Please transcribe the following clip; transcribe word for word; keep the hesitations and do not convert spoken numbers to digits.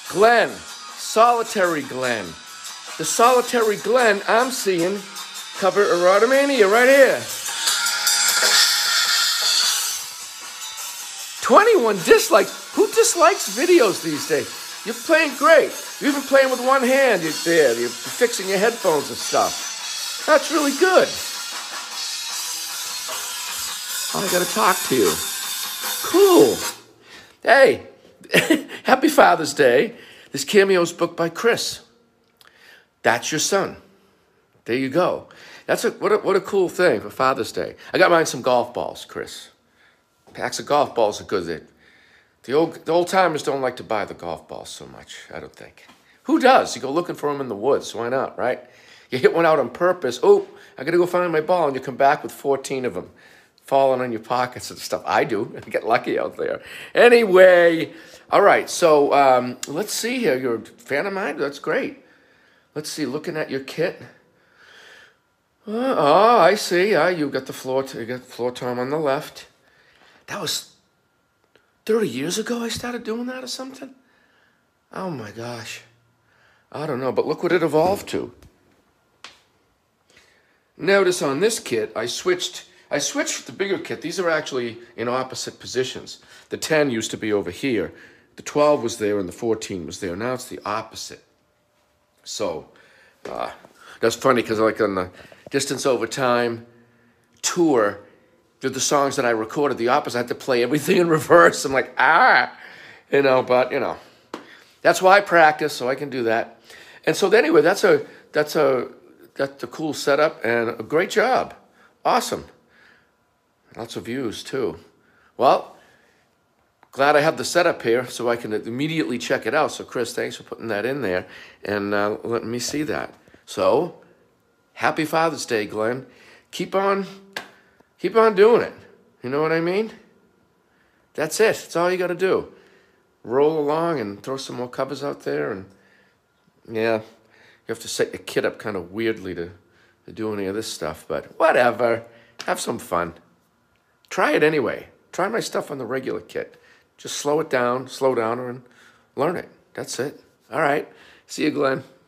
Glenn, Solitary Glenn. The Solitary Glenn I'm seeing cover Erotomania right here. twenty-one dislikes. Who dislikes videos these days? You're playing great. You're even playing with one hand. You're there. You're fixing your headphones and stuff. That's really good. Oh, I got to talk to you. Cool. Hey, happy Father's Day. This cameo is booked by Chris. That's your son. There you go. That's a what a what a cool thing for Father's Day. I got mine some golf balls, Chris. Packs of golf balls are good. The old the old timers don't like to buy the golf balls so much, I don't think. Who does? You go looking for them in the woods. Why not, right? You hit one out on purpose. Oh, I got to go find my ball, and you come back with fourteen of them falling on your pockets and stuff. I do. I get lucky out there. Anyway, all right. So um, let's see here. You're a fan of mine? That's great. Let's see. Looking at your kit. Uh, oh, I see. Uh, you got the floor. You got the floor tom on the left. That was thirty years ago I started doing that or something? Oh my gosh. I don't know, but look what it evolved to. Notice on this kit, I switched I switched the bigger kit. These are actually in opposite positions. The ten used to be over here. The twelve was there and the fourteen was there. Now it's the opposite. So, uh, that's funny because like on the Distance Over Time tour, did the songs that I recorded the opposite. I had to play everything in reverse. I'm like, ah, you know, but, you know. That's why I practice, so I can do that. And so anyway, that's a, that's a, that's a cool setup and a great job. Awesome. Lots of views, too. Well, glad I have the setup here so I can immediately check it out. So, Chris, thanks for putting that in there and uh, letting me see that. So, happy Father's Day, Glenn. Keep on... Keep on doing it. You know what I mean? That's it. That's all you got to do. Roll along and throw some more covers out there. And yeah, you have to set your kit up kind of weirdly to, to do any of this stuff. But whatever. Have some fun. Try it anyway. Try my stuff on the regular kit. Just slow it down, slow down, and learn it. That's it. All right. See you, Glenn.